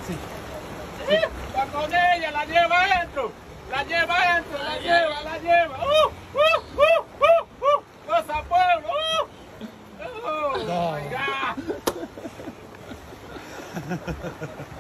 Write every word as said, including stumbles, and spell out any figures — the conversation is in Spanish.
Sí. Sí. Va con ella, la lleva adentro. La lleva adentro, la, la lleva, lleva, la lleva. ¡Uh! ¡Uh! ¡Uh! ¡Uh! ¡Uh! ¡Cosa pueblo! ¡Uh! ¡Oh, no. My God!